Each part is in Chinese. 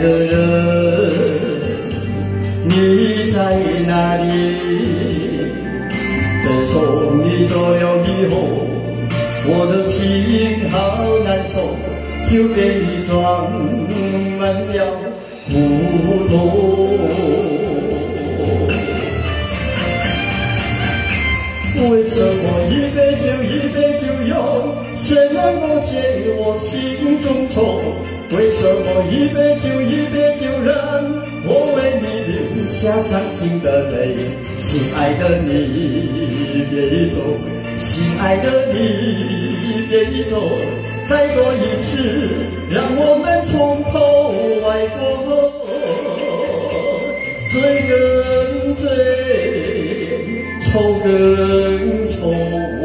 的人，你在哪里？自从你走了以后，我的心好难受，就给你装满了苦痛。为什么一杯酒有，谁能够解我心中愁？为什么一杯酒让我为你流下伤心的泪？亲爱的你别走，亲爱的你别走，再多一次，让我们从头来过。醉更醉，愁更愁，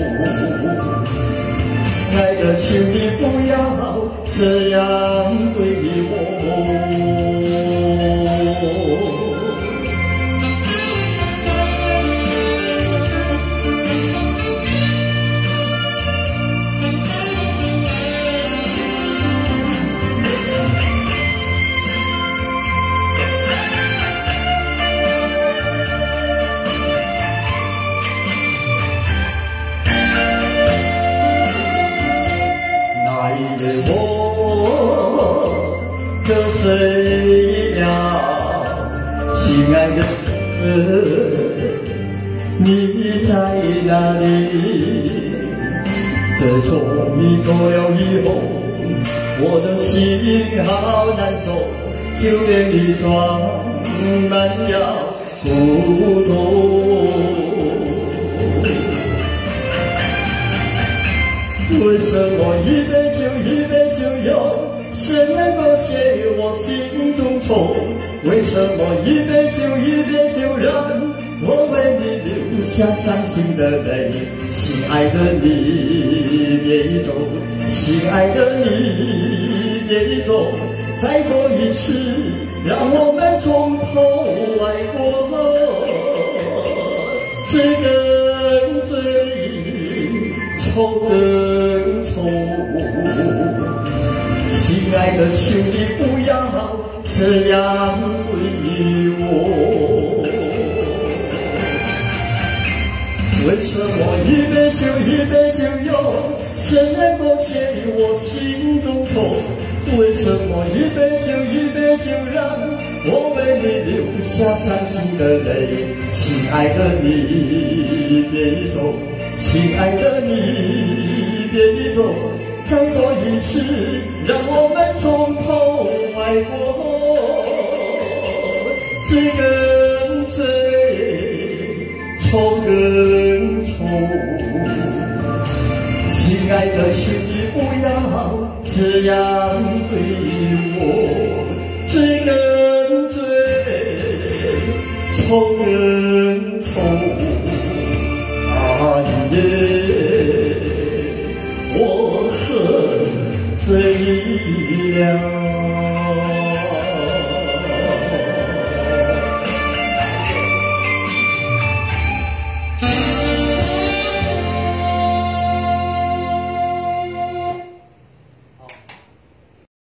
爱的请你不要这样对我。我得罪了，亲爱的你在哪里？自从你走了以后，我的心好难受，就连你装满了苦痛。为什么一杯酒有，谁能够解我心中愁？为什么一杯酒让我为你流下伤心的泪？亲爱的你别走，亲爱的你别走，再多一次，让我们从头来过。醉更醉，愁更愁，亲爱的，请你不要这样对我。为什么一杯酒有，谁能够解我心中愁？为什么一杯酒让我为你流下伤心的泪？亲爱的你别走，亲爱的你别走，再多一次，让我们从头来过。醉更醉，愁更愁，亲爱的，请你不要这样对我。醉更醉，愁更愁。